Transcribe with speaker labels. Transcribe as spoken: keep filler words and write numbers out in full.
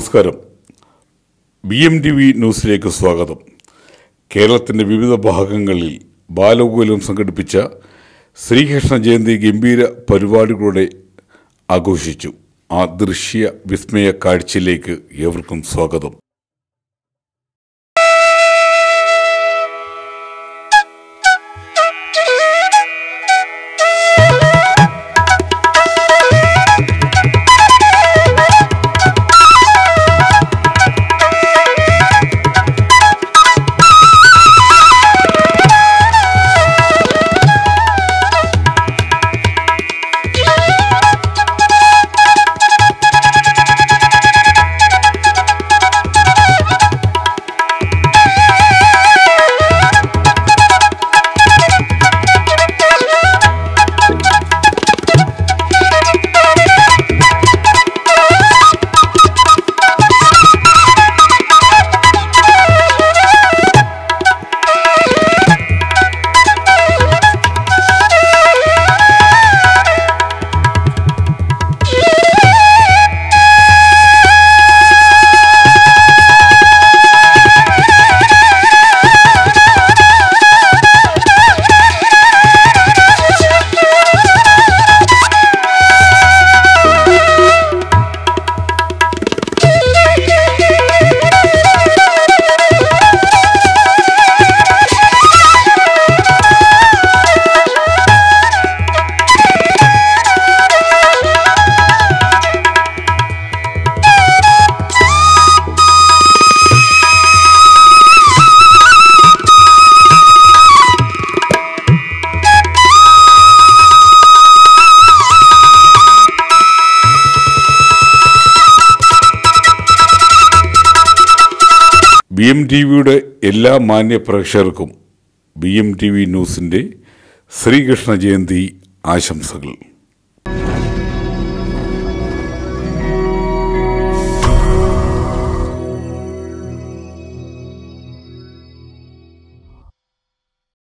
Speaker 1: നമസ്കാരം. B M T V ന്യൂസിലേക്ക് സ്വാഗതം. കേരളത്തിൻ്റെ വിവിധ ഭാഗങ്ങളിൽ ബാലഗോകുലം സംഘടിപ്പിച്ച ശ്രീകൃഷ്ണ ജയന്തി ഗംഭീര പരിപാടികളുടെ ആഘോഷിച്ചു. ആ ദൃശ്യ വിസ്മയ കാഴ്ചയിലേക്ക് ഏവർക്കും സ്വാഗതം. ബി എം ടി വിയുടെ എല്ലാ മാന്യ പ്രേക്ഷകർക്കും ബി എം ടി വി ന്യൂസിൻ്റെ ശ്രീകൃഷ്ണ ജയന്തി ആശംസകൾ.